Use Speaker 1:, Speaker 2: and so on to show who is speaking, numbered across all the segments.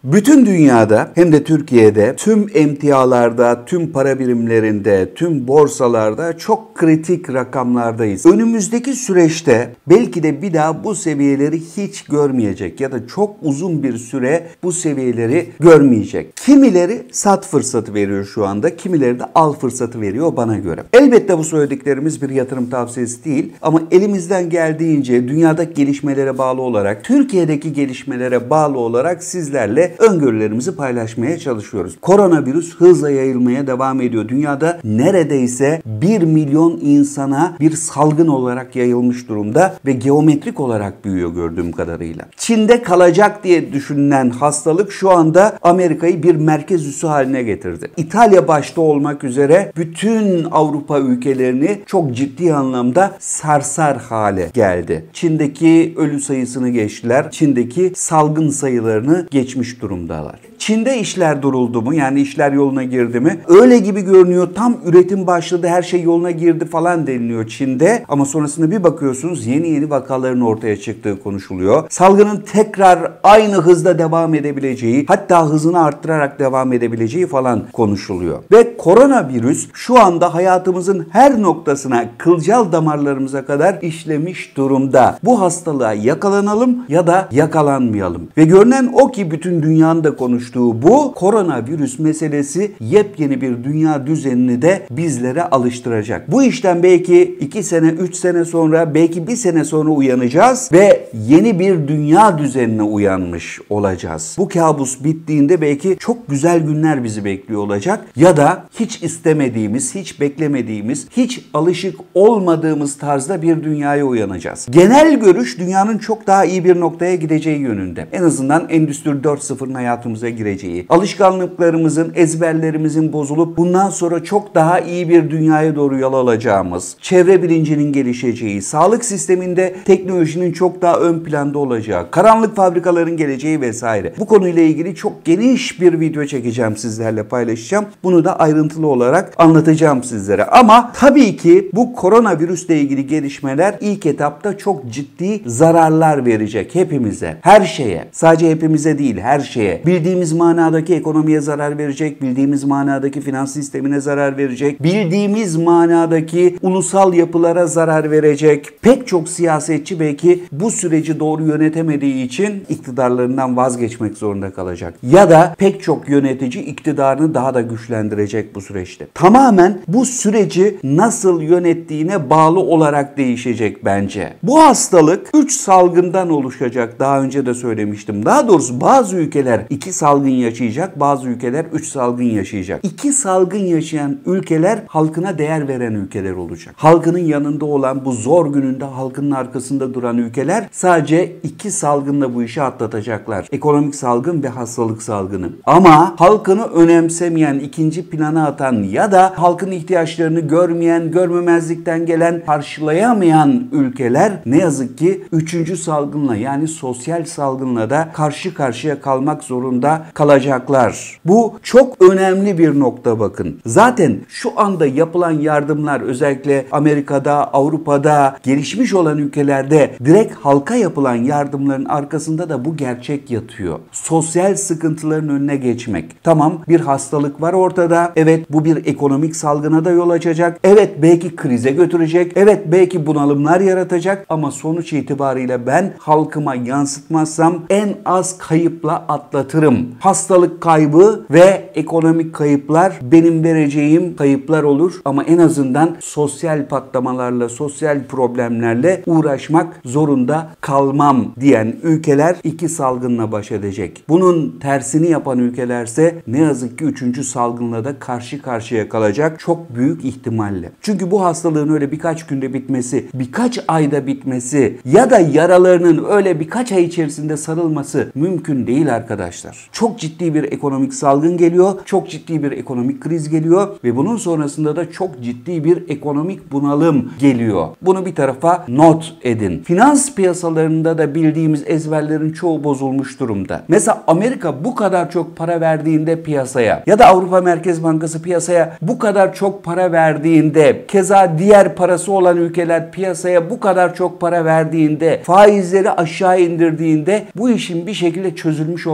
Speaker 1: Bütün dünyada hem de Türkiye'de tüm emtialarda, tüm para birimlerinde, tüm borsalarda çok kritik rakamlardayız. Önümüzdeki süreçte belki de bir daha bu seviyeleri hiç görmeyecek ya da çok uzun bir süre bu seviyeleri görmeyecek. Kimileri sat fırsatı veriyor şu anda, kimileri de al fırsatı veriyor bana göre. Elbette bu söylediklerimiz bir yatırım tavsiyesi değil ama elimizden geldiğince dünyadaki gelişmelere bağlı olarak, Türkiye'deki gelişmelere bağlı olarak sizlerle öngörülerimizi paylaşmaya çalışıyoruz. Koronavirüs hızla yayılmaya devam ediyor. Dünyada neredeyse 1 milyon insana bir salgın olarak yayılmış durumda ve geometrik olarak büyüyor gördüğüm kadarıyla. Çin'de kalacak diye düşünülen hastalık şu anda Amerika'yı bir merkez üssü haline getirdi. İtalya başta olmak üzere bütün Avrupa ülkelerini çok ciddi anlamda sarsar hale geldi. Çin'deki ölü sayısını geçtiler. Çin'deki salgın sayılarını geçmiş durumdalar. Çin'de işler duruldu mu? Yani işler yoluna girdi mi? Öyle gibi görünüyor. Tam üretim başladı, her şey yoluna girdi falan deniliyor Çin'de. Ama sonrasında bir bakıyorsunuz yeni vakaların ortaya çıktığı konuşuluyor. Salgının tekrar aynı hızda devam edebileceği, hatta hızını arttırarak devam edebileceği falan konuşuluyor. Ve koronavirüs şu anda hayatımızın her noktasına, kılcal damarlarımıza kadar işlemiş durumda. Bu hastalığa yakalanalım ya da yakalanmayalım. Ve görünen o ki bütün dünyanın da konuştuğu bu koronavirüs meselesi yepyeni bir dünya düzenini de bizlere alıştıracak. Bu işten belki 2 sene, 3 sene sonra, belki 1 sene sonra uyanacağız ve yeni bir dünya düzenine uyanmış olacağız. Bu kabus bittiğinde belki çok güzel günler bizi bekliyor olacak ya da hiç istemediğimiz, hiç beklemediğimiz, hiç alışık olmadığımız tarzda bir dünyaya uyanacağız. Genel görüş dünyanın çok daha iyi bir noktaya gideceği yönünde. En azından Endüstri 4.0'ın hayatımıza gireceği, alışkanlıklarımızın, ezberlerimizin bozulup bundan sonra çok daha iyi bir dünyaya doğru yol alacağımız, çevre bilincinin gelişeceği, sağlık sisteminde teknolojinin çok daha ön planda olacağı, karanlık fabrikaların geleceği vesaire. Bu konuyla ilgili çok geniş bir video çekeceğim, sizlerle paylaşacağım. Bunu da ayrıntılı olarak anlatacağım sizlere. Ama tabii ki bu koronavirüsle ilgili gelişmeler ilk etapta çok ciddi zararlar verecek hepimize, her şeye. Sadece hepimize değil, her şeye. Bildiğimiz manadaki ekonomiye zarar verecek, bildiğimiz manadaki finans sistemine zarar verecek, bildiğimiz manadaki ulusal yapılara zarar verecek. Pek çok siyasetçi belki bu süreci doğru yönetemediği için iktidarlarından vazgeçmek zorunda kalacak. Ya da pek çok yönetici iktidarını daha da güçlendirecek bu süreçte. Tamamen bu süreci nasıl yönettiğine bağlı olarak değişecek bence. Bu hastalık 3 salgından oluşacak. Daha önce de söylemiştim. Daha doğrusu bazı ülkeler 2 salgın yaşayacak, bazı ülkeler 3 salgın yaşayacak. 2 salgın yaşayan ülkeler halkına değer veren ülkeler olacak. Halkının yanında olan, bu zor gününde halkının arkasında duran ülkeler sadece 2 salgınla bu işi atlatacaklar. Ekonomik salgın ve hastalık salgını. Ama halkını önemsemeyen, ikinci plana atan ya da halkın ihtiyaçlarını görmeyen, görmemezlikten gelen, karşılayamayan ülkeler ne yazık ki 3. salgınla, yani sosyal salgınla da karşı karşıya kalmak zorunda kalacaklar. Bu çok önemli bir nokta bakın. Zaten şu anda yapılan yardımlar, özellikle Amerika'da, Avrupa'da, gelişmiş olan ülkelerde direkt halka yapılan yardımların arkasında da bu gerçek yatıyor. Sosyal sıkıntıların önüne geçmek. Tamam, bir hastalık var ortada. Evet, bu bir ekonomik salgına da yol açacak. Evet, belki krize götürecek. Evet, belki bunalımlar yaratacak ama sonuç itibariyle ben halkıma yansıtmazsam en az kayıpla atlatırım. Hastalık kaybı ve ekonomik kayıplar benim vereceğim kayıplar olur ama en azından sosyal patlamalarla, sosyal problemlerle uğraşmak zorunda kalmam diyen ülkeler 2 salgınla baş edecek. Bunun tersini yapan ülkelerse ne yazık ki 3. salgınla da karşı karşıya kalacak çok büyük ihtimalle. Çünkü bu hastalığın öyle birkaç günde bitmesi, birkaç ayda bitmesi ya da yaralarının öyle birkaç ay içerisinde sarılması mümkün değil arkadaşlar. Çok ciddi bir ekonomik salgın geliyor, çok ciddi bir ekonomik kriz geliyor ve bunun sonrasında da çok ciddi bir ekonomik bunalım geliyor. Bunu bir tarafa not edin. Finans piyasalarında da bildiğimiz ezberlerin çoğu bozulmuş durumda. Mesela Amerika bu kadar çok para verdiğinde piyasaya ya da Avrupa Merkez Bankası piyasaya bu kadar çok para verdiğinde, keza diğer parası olan ülkeler piyasaya bu kadar çok para verdiğinde, faizleri aşağı indirdiğinde bu işin bir şekilde çözülmüş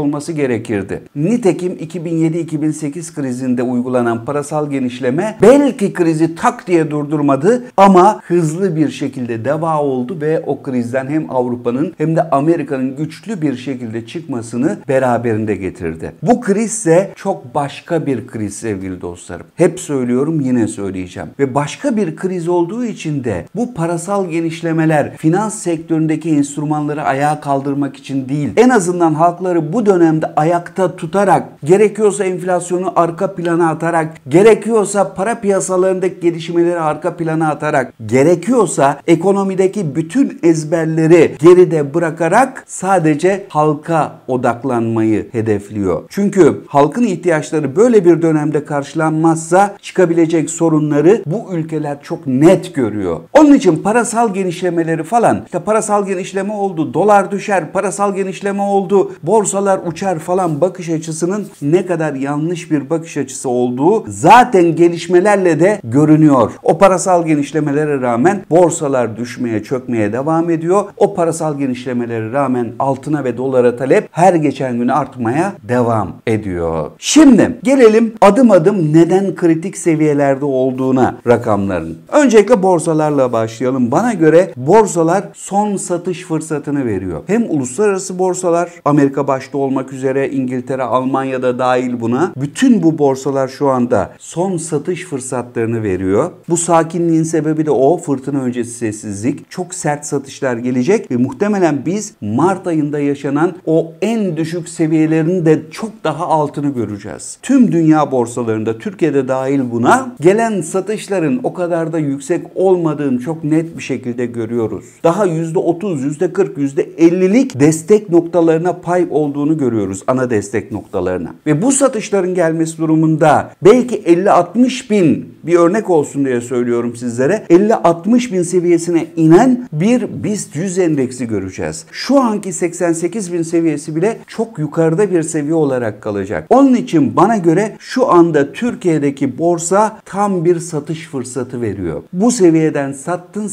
Speaker 1: olması gerekirdi. Nitekim 2007-2008 krizinde uygulanan parasal genişleme belki krizi tak diye durdurmadı ama hızlı bir şekilde deva oldu ve o krizden hem Avrupa'nın hem de Amerika'nın güçlü bir şekilde çıkmasını beraberinde getirdi. Bu kriz ise çok başka bir kriz sevgili dostlarım. Hep söylüyorum, yine söyleyeceğim. Ve başka bir kriz olduğu için de bu parasal genişlemeler finans sektöründeki enstrümanları ayağa kaldırmak için değil, en azından halkları bu dönemde ayakta tutarak, gerekiyorsa enflasyonu arka plana atarak, gerekiyorsa para piyasalarındaki gelişmeleri arka plana atarak, gerekiyorsa ekonomideki bütün ezberleri geride bırakarak sadece halka odaklanmayı hedefliyor. Çünkü halkın ihtiyaçları böyle bir dönemde karşılanmazsa çıkabilecek sorunları bu ülkeler çok net görüyor. Onun için parasal genişlemeleri falan, işte parasal genişleme oldu, dolar düşer, parasal genişleme oldu, borsalar uçar falan bakış açısının ne kadar yanlış bir bakış açısı olduğu zaten gelişmelerle de görünüyor. O parasal genişlemelere rağmen borsalar düşmeye, çökmeye devam ediyor. O parasal genişlemelere rağmen altına ve dolara talep her geçen gün artmaya devam ediyor. Şimdi gelelim adım adım neden kritik seviyelerde olduğuna rakamların. Öncelikle borsalarla başlayalım. Bana göre borsalar son satış fırsatını veriyor. Hem uluslararası borsalar, Amerika başta olmak üzere İngiltere, Almanya da dahil buna. Bütün bu borsalar şu anda son satış fırsatlarını veriyor. Bu sakinliğin sebebi de o. Fırtına öncesi sessizlik. Çok sert satışlar gelecek ve muhtemelen biz Mart ayında yaşanan o en düşük seviyelerin de çok daha altını göreceğiz. Tüm dünya borsalarında, Türkiye'de dahil buna, gelen satışların o kadar da yüksek olmadığını çok net bir şekilde görüyoruz. Daha %30, %40, %50'lik destek noktalarına pay olduğunu görüyoruz. Ana destek noktalarına. Ve bu satışların gelmesi durumunda belki 50-60 bin, bir örnek olsun diye söylüyorum sizlere, 50-60 bin seviyesine inen bir BIST 100 endeksi göreceğiz. Şu anki 88 bin seviyesi bile çok yukarıda bir seviye olarak kalacak. Onun için bana göre şu anda Türkiye'deki borsa tam bir satış fırsatı veriyor. Bu seviyeden sattın,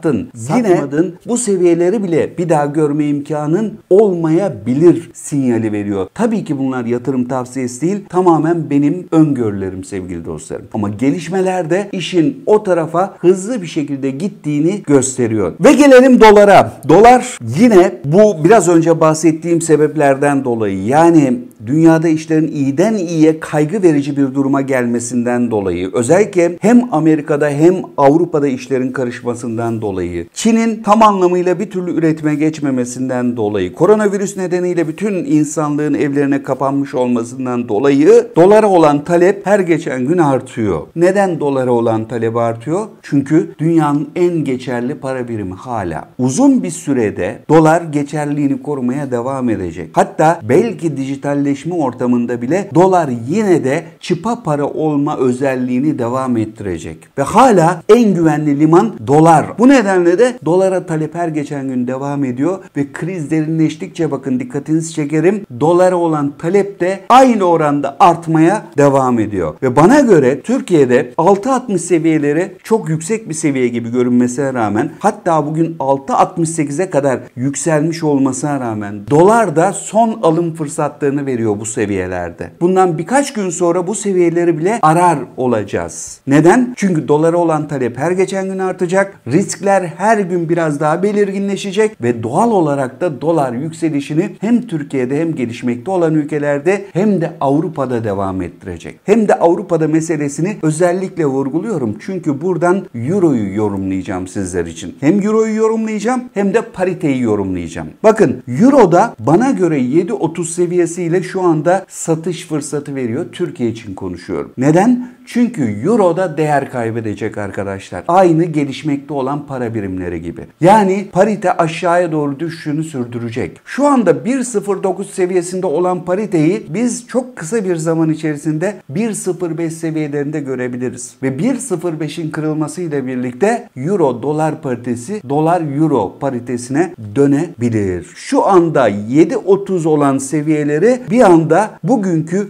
Speaker 1: satmadın, bu seviyeleri bile bir daha görme imkanın olmayabilir sinyali veriyor. Tabii ki bunlar yatırım tavsiyesi değil, tamamen benim öngörülerim sevgili dostlarım. Ama gelişmeler de işin o tarafa hızlı bir şekilde gittiğini gösteriyor. Ve gelelim dolara. Dolar yine bu biraz önce bahsettiğim sebeplerden dolayı, yani dünyada işlerin iyiden iyiye kaygı verici bir duruma gelmesinden dolayı, özellikle hem Amerika'da hem Avrupa'da işlerin karışmasından dolayı, Çin'in tam anlamıyla bir türlü üretime geçmemesinden dolayı, koronavirüs nedeniyle bütün insanlığın evlerine kapanmış olmasından dolayı dolara olan talep her geçen gün artıyor. Neden dolara olan talep artıyor? Çünkü dünyanın en geçerli para birimi hala. Uzun bir sürede dolar geçerliliğini korumaya devam edecek. Hatta belki dijitalleşme ortamında bile dolar yine de çıpa para olma özelliğini devam ettirecek. Ve hala en güvenli liman dolar. Bu nedenle de dolara talep her geçen gün devam ediyor ve kriz derinleştikçe, bakın dikkatinizi çekerim, dolara olan talep de aynı oranda artmaya devam ediyor. Ve bana göre Türkiye'de 6.60 seviyeleri çok yüksek bir seviye gibi görünmesine rağmen, hatta bugün 6.68'e kadar yükselmiş olmasına rağmen dolar da son alım fırsatlarını veriyor bu seviyelerde. Bundan birkaç gün sonra bu seviyeleri bile arar olacağız. Neden? Çünkü dolara olan talep her geçen gün artacak. Riskler her gün biraz daha belirginleşecek ve doğal olarak da dolar yükselişini hem Türkiye'de hem gelişmekte olan ülkelerde hem de Avrupa'da devam ettirecek. Hem de Avrupa'da meselesini özellikle vurguluyorum. Çünkü buradan Euro'yu yorumlayacağım sizler için. Hem Euro'yu yorumlayacağım hem de pariteyi yorumlayacağım. Bakın Euro'da bana göre 7.30 seviyesiyle şu anda satış fırsatı veriyor. Türkiye için konuşuyorum. Neden? Çünkü Euro'da değer kaybedecek arkadaşlar. Aynı gelişmekte olan para birimleri gibi. Yani parite aşağıya doğru düşüşünü sürdürecek. Şu anda 1.09 seviyesinde olan pariteyi biz çok kısa bir zaman içerisinde 1.05 seviyelerinde görebiliriz. Ve 1.05'in kırılmasıyla birlikte Euro dolar paritesi dolar Euro paritesine dönebilir. Şu anda 7.30 olan seviyeleri bir anda bugünkü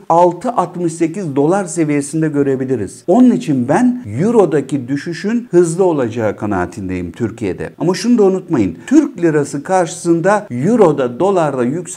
Speaker 1: 6.68 dolar seviyesinde görebiliriz. Onun için ben Euro'daki düşüşün hızlı olacağı kanaatindeyim Türkiye'de. Ama şunu da unutmayın. Türk lirası karşısında Euro'da, dolarda yükselmeye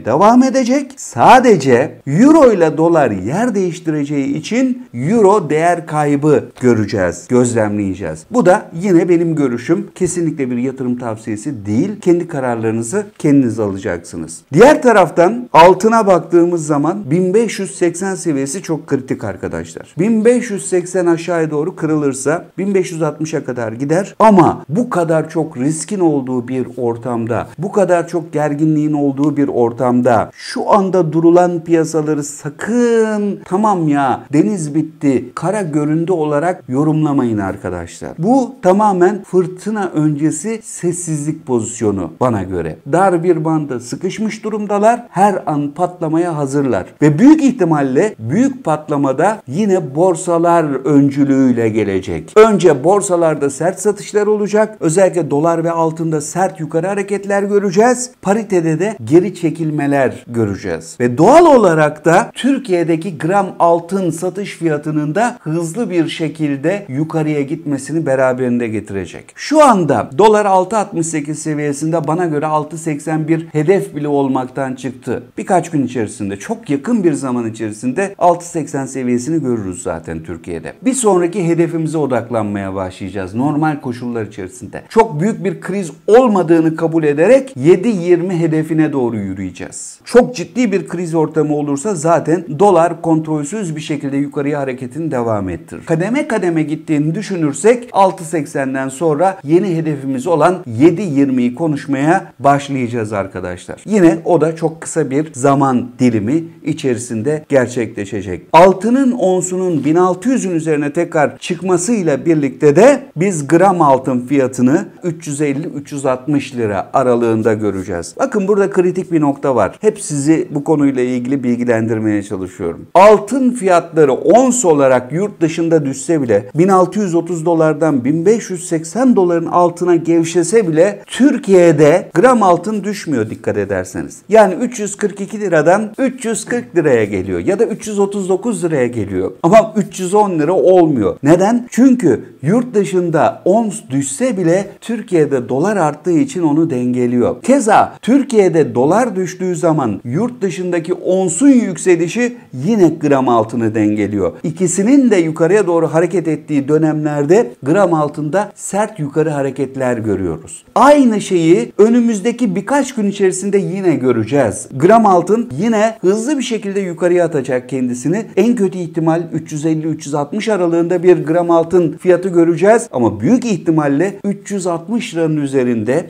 Speaker 1: devam edecek. Sadece euro ile dolar yer değiştireceği için euro değer kaybı göreceğiz, gözlemleyeceğiz. Bu da yine benim görüşüm. Kesinlikle bir yatırım tavsiyesi değil. Kendi kararlarınızı kendiniz alacaksınız. Diğer taraftan altına baktığımız zaman 1580 seviyesi çok kritik arkadaşlar. 1580 aşağıya doğru kırılırsa 1560'a kadar gider ama bu kadar çok riskin olduğu bir ortamda, bu kadar çok gerginliğin olduğu bir ortamda şu anda durulan piyasaları sakın tamam ya deniz bitti, kara göründü olarak yorumlamayın arkadaşlar. Bu tamamen fırtına öncesi sessizlik pozisyonu bana göre. Dar bir banda sıkışmış durumdalar. Her an patlamaya hazırlar. Ve büyük ihtimalle büyük patlamada yine borsalar öncülüğüyle gelecek. Önce borsalarda sert satışlar olacak. Özellikle dolar ve altında sert yukarı hareketler göreceğiz. Paritede de geri çekilmeler göreceğiz. Ve doğal olarak da Türkiye'deki gram altın satış fiyatının da hızlı bir şekilde yukarıya gitmesini beraberinde getirecek. Şu anda dolar 6.68 seviyesinde, bana göre 6.81 hedef bile olmaktan çıktı. Birkaç gün içerisinde, çok yakın bir zaman içerisinde 6.80 seviyesini görürüz zaten Türkiye'de. Bir sonraki hedefimize odaklanmaya başlayacağız normal koşullar içerisinde. Çok büyük bir kriz olmadığını kabul ederek 7.20 hedefine doğru yürüyeceğiz. Çok ciddi bir kriz ortamı olursa zaten dolar kontrolsüz bir şekilde yukarıya hareketini devam ettirir. Kademe kademe gittiğini düşünürsek 6.80'den sonra yeni hedefimiz olan 7.20'yi konuşmaya başlayacağız arkadaşlar. Yine o da çok kısa bir zaman dilimi içerisinde gerçekleşecek. Altının onsunun 1600'ün üzerine tekrar çıkmasıyla birlikte de biz gram altın fiyatını 350-360 lira aralığında göreceğiz. Bakın burada kritik bir nokta var. Hep sizi bu konuyla ilgili bilgilendirmeye çalışıyorum. Altın fiyatları ons olarak yurt dışında düşse bile 1630 dolardan 1580 doların altına gevşese bile Türkiye'de gram altın düşmüyor dikkat ederseniz. Yani 342 liradan 340 liraya geliyor ya da 339 liraya geliyor. Ama 310 lira olmuyor. Neden? Çünkü yurt dışında ons düşse bile Türkiye'de dolar arttığı için onu dengeliyor. Keza Türkiye'de dolar düştüğü zaman yurt dışındaki onsun yükselişi yine gram altını dengeliyor. İkisinin de yukarıya doğru hareket ettiği dönemlerde gram altında sert yukarı hareketler görüyoruz. Aynı şeyi önümüzdeki birkaç gün içerisinde yine göreceğiz. Gram altın yine hızlı bir şekilde yukarıya atacak kendisini. En kötü ihtimal 350-360 aralığında bir gram altın fiyatı göreceğiz. Ama büyük ihtimalle 360 liranın üzerinde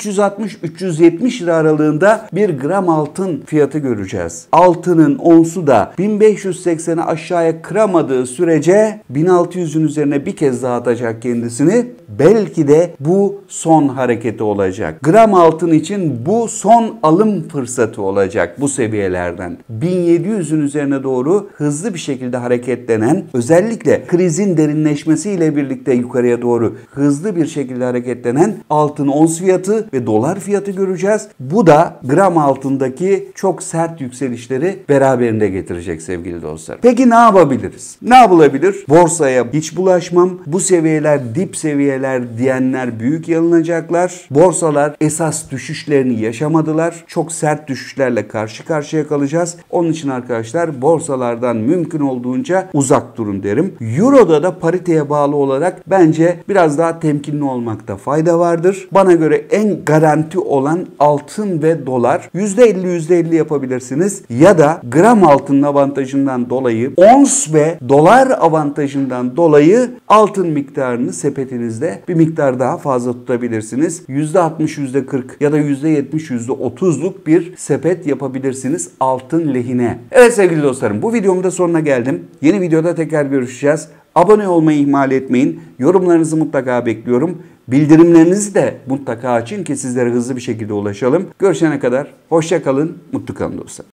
Speaker 1: 360-370 lira aralığında bir gram altın fiyatı göreceğiz. Altının onsu da 1580'i aşağıya kıramadığı sürece 1600'ün üzerine bir kez daha atacak kendisini. Belki de bu son hareketi olacak. Gram altın için bu son alım fırsatı olacak bu seviyelerden. 1700'ün üzerine doğru hızlı bir şekilde hareketlenen, özellikle krizin derinleşmesiyle birlikte yukarıya doğru hızlı bir şekilde hareketlenen altın ons fiyatı ve dolar fiyatı göreceğiz. Bu da gram altındaki çok sert yükselişleri beraberinde getirecek sevgili dostlar. Peki ne yapabiliriz? Ne yapılabilir? Borsaya hiç bulaşmam. Bu seviyeler dip seviyeler diyenler büyük yanılacaklar. Borsalar esas düşüşlerini yaşamadılar. Çok sert düşüşlerle karşı karşıya kalacağız. Onun için arkadaşlar borsalardan mümkün olduğunca uzak durun derim. Euro'da da pariteye bağlı olarak bence biraz daha temkinli olmakta fayda vardır. Bana göre en garanti olan altın ve dolar. %50 yapabilirsiniz. Ya da gram altının avantajından dolayı ons ve dolar avantajından dolayı altın miktarını sepetinizde bir miktar daha fazla tutabilirsiniz. %60, %40 ya da %70, %30'luk bir sepet yapabilirsiniz altın lehine. Evet sevgili dostlarım, bu videomun da sonuna geldim. Yeni videoda tekrar görüşeceğiz. Abone olmayı ihmal etmeyin. Yorumlarınızı mutlaka bekliyorum. Bildirimlerinizi de mutlaka açın ki sizlere hızlı bir şekilde ulaşalım. Görüşene kadar hoşça kalın, mutlu kalın dostlar.